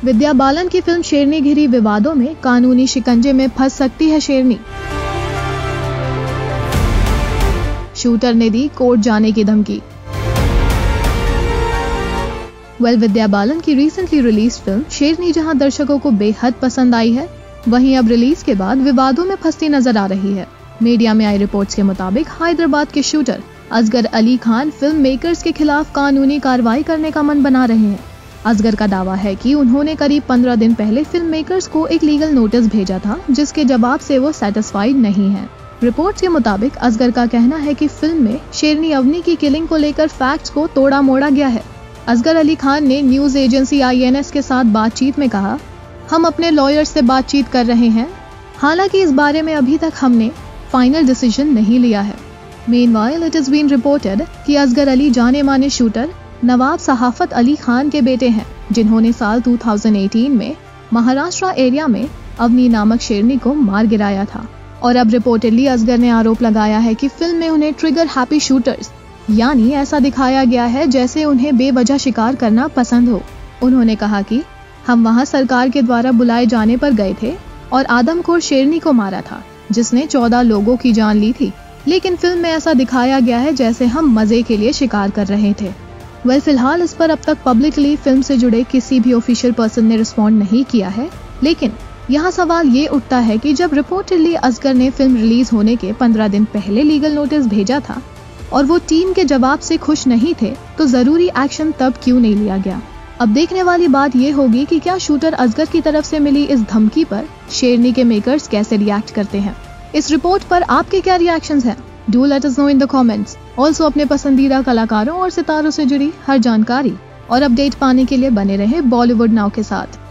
विद्या बालन की फिल्म शेरनी घिरी विवादों में, कानूनी शिकंजे में फंस सकती है शेरनी। शूटर ने दी कोर्ट जाने की धमकी। विद्या बालन की रिसेंटली रिलीज फिल्म शेरनी जहां दर्शकों को बेहद पसंद आई है, वहीं अब रिलीज के बाद विवादों में फंसती नजर आ रही है। मीडिया में आई रिपोर्ट्स के मुताबिक हैदराबाद के shooter Asgar Ali Khan film makers के खिलाफ कानूनी कार्रवाई करने का मन बना रहे हैं। असगर का दावा है कि उन्होंने करीब 15 दिन पहले फिल्म मेकर्स को एक लीगल नोटिस भेजा था, जिसके जवाब से वो सेटिस्फाइड नहीं है। रिपोर्ट्स के मुताबिक असगर का कहना है कि फिल्म में शेरनी अवनी की किलिंग को लेकर फैक्ट्स को तोड़ा मोड़ा गया है। असगर अली खान ने न्यूज एजेंसी INS के साथ बातचीत में कहा, हम अपने लॉयर से बातचीत कर रहे हैं, हालांकि इस बारे में अभी तक हमने फाइनल डिसीजन नहीं लिया है। Meanwhile, it has been reported कि असगर अली जाने माने शूटर नवाब सहाफत अली खान के बेटे हैं, जिन्होंने साल 2018 में महाराष्ट्र एरिया में अवनी नामक शेरनी को मार गिराया था। और अब रिपोर्टेडली असगर ने आरोप लगाया है कि फिल्म में उन्हें ट्रिगर हैप्पी शूटर्स, यानी ऐसा दिखाया गया है जैसे उन्हें बेवजह शिकार करना पसंद हो। उन्होंने कहा कि हम वहां सरकार के द्वारा बुलाए जाने पर गए थे और आदमखोर शेरनी को मारा था, जिसने 14 लोगों की जान ली थी, लेकिन फिल्म में ऐसा दिखाया गया है जैसे हम मजे के लिए शिकार कर रहे थे। फिलहाल इस पर अब तक पब्लिकली फिल्म से जुड़े किसी भी ऑफिशियल पर्सन ने रिस्पॉन्ड नहीं किया है, लेकिन यहाँ सवाल ये उठता है कि जब रिपोर्टेडली असगर ने फिल्म रिलीज होने के 15 दिन पहले लीगल नोटिस भेजा था और वो टीम के जवाब से खुश नहीं थे, तो जरूरी एक्शन तब क्यों नहीं लिया गया। अब देखने वाली बात ये होगी कि क्या शूटर असगर की तरफ से मिली इस धमकी पर शेरनी के मेकर्स कैसे रिएक्ट करते हैं। इस रिपोर्ट पर आपके क्या रिएक्शंस हैं? Do let us know in the comments. Also अपने पसंदीदा कलाकारों और सितारों से जुड़ी हर जानकारी और अपडेट पाने के लिए बने रहे बॉलीवुड नाउ के साथ।